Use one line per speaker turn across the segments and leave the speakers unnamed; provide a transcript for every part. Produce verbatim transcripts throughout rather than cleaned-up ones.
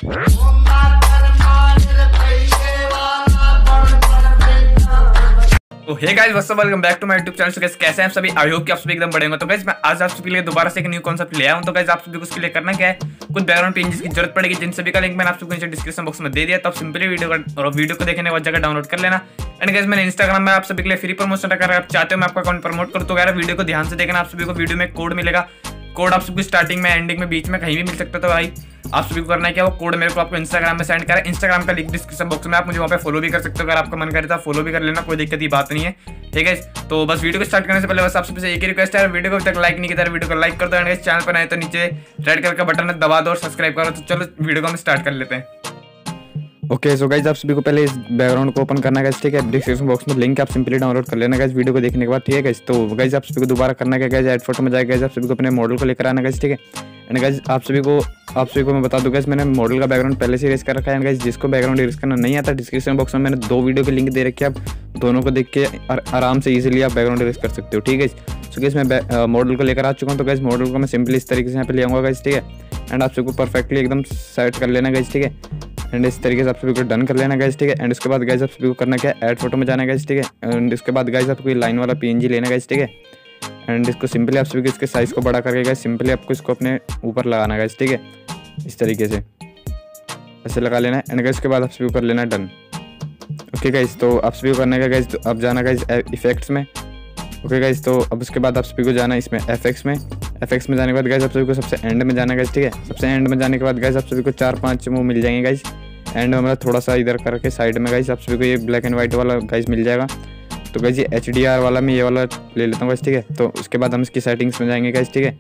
तो hey guys what's up, welcome back to my YouTube channel. So guys कैसे हैं आप सभी? आई होप कि आप सभी एकदम बढ़िया होंगे। तो गाइस मैं आज आप सभी के लिए दोबारा से एक न्यू कॉन्सेप्ट ले आया हूं। तो गाइस आप सभी को उसके लिए करना क्या है, कुछ बैकग्राउंड पेजेस की जरूरत पड़ेगी, जिन सभी का लिंक मैंने आप सबको नीचे डिस्क्रिप्शन बॉक्स में दे दिया। तो आप सिंपली वीडियो का और वीडियो को देखने के बाद जगह डाउनलोड कर लेना। एंड गाइस मैंने इंस्टाग्राम में आप सभी के लिए फ्री प्रमोशन रखा है, आप चाहते हो मैं आपका अकाउंट प्रमोट करूं तो यार वीडियो को ध्यान से देखना। आप सभी को वीडियो में कोड मिलेगा, कोड आप सबको स्टार्टिंग में, एंडिंग में, बीच में कहीं भी मिल सकता है। तो भाई आप सभी को करना है क्या, वो कोड मेरे को आपको इंस्टाग्राम में सेंड करें। इंस्टाग्राम का लिंक डिस्क्रिप्शन बॉक्स में, आप मुझे वहाँ पे फॉलो भी कर सकते हो। अगर आपका मन करे तो फॉलो भी कर लेना, कोई दिक्कत की बात नहीं है, ठीक है। तो बस वीडियो को स्टार्ट करने से पहले बस आप सबसे एक ही रिक्वेस्ट है, वीडियो को अभी तक लाइक नहीं किया है वीडियो को लाइक कर दो। एंड चैनल पर आए तो नीचे रेड कलर का बटन है, दबा दो और सब्सक्राइब करो। तो चलो वीडियो को हम स्टार्ट कर लेते हैं।
ओके सो गाइज आप सभी को पहले इस बैकग्राउंड को ओपन करना है, ठीक है। डिस्क्रिप्शन बॉक्स में लिंक आप सिंपली डाउनलोड कर लेना गाइज वीडियो को देखने के बाद, ठीक है गाइज। तो गाइज आप सभी को दोबारा करना है गाइज, ऐड फोटो में जाएगा गाइज, आप सभी को अपने मॉडल को लेकर आना गाइज, ठीक है। एंड गाइज आप सभी को आप सभी को मैं बता दूं गाइज, मैंने मॉडल का बैकग्राउंड पहले से इरेज कर रखा है। गाइज जिसको बैकग्राउंड इरेज करना नहीं आता, डिस्क्रिप्शन बॉक्स में मैंने दो वीडियो के लिंक दे रखे हैं, आप दोनों को देख के आराम से ईजिली आप बैकग्राउंड इरेज कर सकते हो, ठीक है। सो गाइज मैं मॉडल को लेकर आ चुका हूँ। तो गाइज मॉडल को मैं सिंपली इस तरीके से यहाँ पे ले आऊँगा गाइज, ठीक है। एंड आप सबको परफेक्टली एकदम सेट कर लेना गाइज, ठीक है। एंड इस तरीके से आप सभी को डन कर लेना गाइज, ठीक है। एंड उसके बाद गाइज आप सभी को करना क्या है, ऐड फोटो में जाना गाइज, ठीक है। एंड उसके बाद गाइज आपको लाइन वाला पीएनजी लेना गाइज, ठीक है। एंड इसको सिंपली आप सभी को इसके साइज को बड़ा करके गाइज सिंपली आपको इसको अपने ऊपर लगाना गाइज, ठीक है। इस तरीके से ऐसे लगा लेना है। एंड गाइज उसके बाद आप सभी को कर लेना डन। ओके गाइज तो आप सभी को करना क्या गाइज, अब जाना गाइज इफेक्ट्स में। ओके गाइज तो अब उसके बाद आप सभी को जाना इसमें एफएक्स में। एफएक्स में जाने के बाद गाइज आप सभी को सबसे एंड में जाना गाइज, ठीक है। सबसे एंड में जाने के बाद गाइज आप सभी को चार पांच वो मिल जाएंगे गाइज एंड में, मतलब थोड़ा सा इधर करके साइड में गाइज आप सभी को ये ब्लैक एंड व्हाइट वाला गाइज मिल जाएगा। तो गाइज ये एच डी आर वाला मैं ये वाला ले लेता हूँ गाइज, ठीक है। तो उसके बाद हम इसकी सेटिंग्स में जाएंगे गाइज, ठीक है।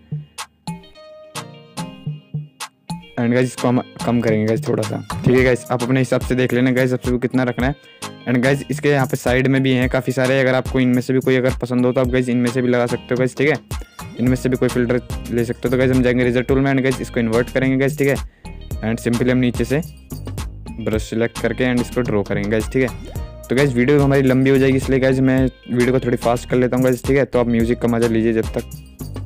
एंड गाइज इसको हम कम करेंगे गाइज थोड़ा सा, ठीक है गाइज। आप अपने हिसाब से देख लेना गाइज आप सभी को कितना रखना है। एंड गाइज इसके यहाँ पे साइड में भी हैं काफ़ी सारे, अगर आपको इनमें से भी कोई अगर पसंद हो तो आप गाइज इनमें से भी लगा सकते हो गाइज, ठीक है। इनमें से भी कोई फिल्टर ले सकते हो। तो गाइज हम जाएंगे रिजल्ट टूल में एंड गाइज इसको इन्वर्ट करेंगे गाइज, ठीक है। एंड सिंपली हम नीचे से ब्रश सिलेक्ट करके एंड इसको ड्रॉ करेंगे गाइज, ठीक है। तो गाइज वीडियो हमारी लंबी हो जाएगी, इसलिए गाइज मैं वीडियो को थोड़ी फास्ट कर लेता हूँ गाइज, ठीक है। तो आप म्यूजिक का मजा लीजिए जब तक।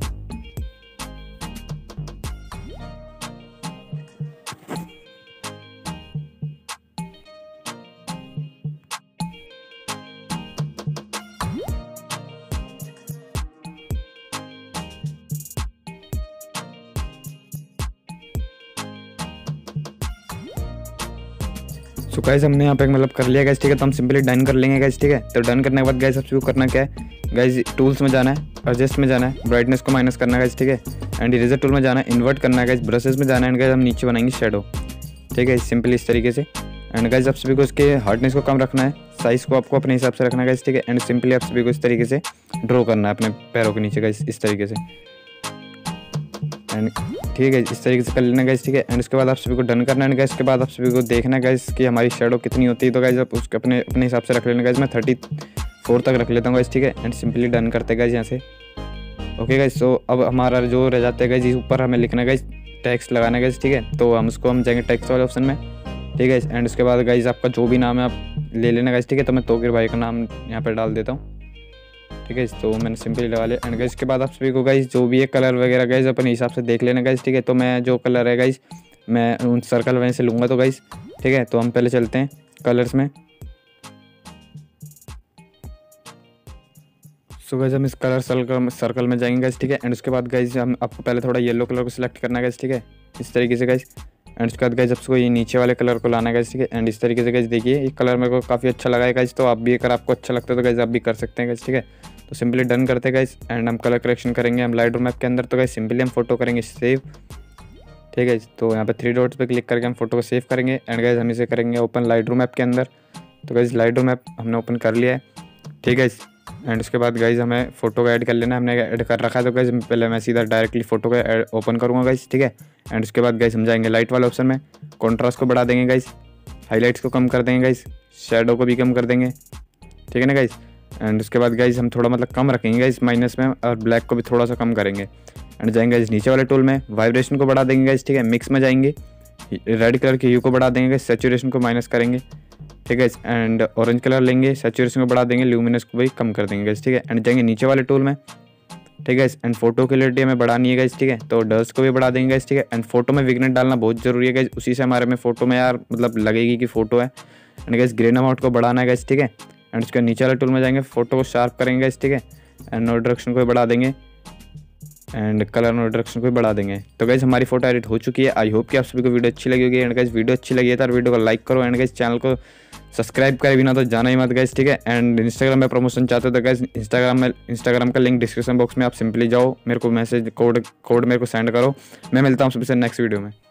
सो गाइस हमने यहाँ पे मतलब कर लिया गाइस, ठीक है। तो हम सिंपली डन कर लेंगे गाइस, ठीक है। तो डन करने के बाद गाइस आप सभी को करना क्या है गाइस, टूल्स में जाना है, एडजस्ट में जाना है, ब्राइटनेस को माइनस करना है गाइस, ठीक है। एंड इरेजर टूल में जाना है, इन्वर्ट करना है गाइस, ब्रशेस में जाना है। एंड गाइस हम नीचे बनाएंगे शेडो, ठीक है, सिंपली इस तरीके से। एंड गाइस आप सभी को इसके हार्डनेस को कम रखना है, साइज को आपको अपने हिसाब से रखना है गाइस, ठीक है। एंड सिंपली आप सभी को इस तरीके से ड्रॉ करना है अपने पैरों के नीचे गाइस, इस तरीके से। एंड ठीक है इस तरीके से कर लेना गाइस, ठीक है। एंड उसके बाद आप सभी को डन करना है गाइस। के बाद आप सभी को देखना गाइस कि हमारी शेडो कितनी होती है। तो गाइस आप उसके अपने अपने हिसाब से रख लेना गाइस, मैं थर्टी फोर तक रख लेता हूँ गाइस, ठीक है। एंड सिंपली डन करते गाइस यहाँ से। ओके गाइस तो अब हमारा जो रह जाता है गाइस, ऊपर हमें लिखना गाइस, टेक्स्ट लगाना गाइस, ठीक है। तो हम उसको हम जाएंगे टेक्स्ट वाले ऑप्शन में, ठीक है। एंड उसके बाद गाइस आपका जो भी नाम है आप ले लेना गाइस, ठीक है। तो मैं तोकिर भाई का नाम यहाँ पर डाल देता हूँ, ठीक है। तो मैंने सिंपली लगा लिया। एंड गाइस के बाद आप सभी को गाइस जो भी है कलर वगैरह गाइस अपने हिसाब से देख लेना गाइस, ठीक है। तो मैं जो कलर है गाइस मैं उन सर्कल वहीं से लूँगा, तो गाइस ठीक है। तो हम पहले चलते हैं कलर्स में। सो गाइस हम इस कलर सर्कल सर्कल में जाएंगे गाइस, ठीक है। एंड उसके बाद गाइस हम आपको पहले थोड़ा येलो कलर को सिलेक्ट करना है गाइस, ठीक है, इस तरीके से गाइस। एंड उसके बाद गाइस आपको ये नीचे वाले कलर को लाना है गाइस, ठीक है। एंड इस तरीके से गाइस देखिए ये कलर मेरे को काफ़ी अच्छा लगा है गाइस। तो आप भी अगर आपको अच्छा लगता है तो गाइस आप भी कर सकते हैं गाइस, ठीक है। तो सिंपली डन करते हैं गाइस। एंड हम कलर करेक्शन करेंगे हम लाइटरूम ऐप के अंदर। तो गाइस सिंपली हम फोटो करेंगे सेव, ठीक है। तो यहाँ पे थ्री डॉट्स पे क्लिक करके हम फोटो को सेव करेंगे। एंड गाइस हम इसे करेंगे ओपन लाइटरूम ऐप के अंदर। तो गाइस लाइटरूम ऐप हमने ओपन कर लिया है, ठीक है। एंड उसके बाद गाइस हमें फोटो को ऐड कर लेना है, हमने ऐड कर रखा है। तो गाइस पहले मैं सीधा डायरेक्टली फोटो को ओपन करूँगा गाइस, ठीक है। एंड उसके बाद गाइस हम जाएंगे लाइट वाले ऑप्शन में, कॉन्ट्रास्ट को बढ़ा देंगे गाइस, हाईलाइट्स को कम कर देंगे गाइस, शेडो को भी कम कर देंगे, ठीक है ना गाइस। एंड उसके बाद गाइस हम थोड़ा मतलब कम रखेंगे गाइस माइनस में, और ब्लैक को भी थोड़ा सा कम करेंगे। एंड जाएंगे गाइस नीचे वाले टूल में, वाइब्रेशन को बढ़ा देंगे गाइस, ठीक है। मिक्स में जाएंगे, रेड कलर के ह्यू को बढ़ा देंगे गाइस, सैचुरेशन को माइनस करेंगे, ठीक है। एंड ऑरेंज कलर लेंगे, सैचुरेशन को बढ़ा देंगे, ल्यूमिनस को भी कम कर देंगे गाइस, ठीक है। एंड जाएंगे नीचे वाले टूल में, ठीक है। एंड फोटो क्लियरिटी हमें बढ़ानी है गाइस, ठीक है, तो डस्ट को भी बढ़ा देंगे गाइस, ठीक है। एंड फोटो में विग्नेट डालना बहुत जरूरी है गाइस, उसी से हमारे में फोटो में यार मतलब लगेगी कि फोटो है। एंड गाइस ग्रेन अमाउंट को बढ़ाना है गाइस, ठीक है। एंड उसके नीचे वाले टूल में जाएंगे, फोटो को शार्प करेंगे गाइस, ठीक है। एंड नो डायरेक्शन को भी बढ़ा देंगे एंड कलर नो डायरेक्शन को भी बढ़ा देंगे। तो गाइस हमारी फोटो एडिट हो चुकी है। आई होप कि आप सभी को वीडियो अच्छी लगी होगी। एंड गाइस वीडियो अच्छी लगी है तो वीडियो को लाइक करो एंड गाइस चैनल को सब्सक्राइब करे बिना तो जाना ही मत गाइस, ठीक है। एंड इंस्टाग्राम में प्रमोशन चाहते हो तो गाइस इंस्टाग्राम में इंस्टाग्राम का लिंक डिस्क्रिप्शन बॉक्स में आप सिंपली जाओ, मेरे को मैसेज कोड कोड मेरे को सेंड करो। मैं मिलता हूँ सबसे नेक्स्ट वीडियो में।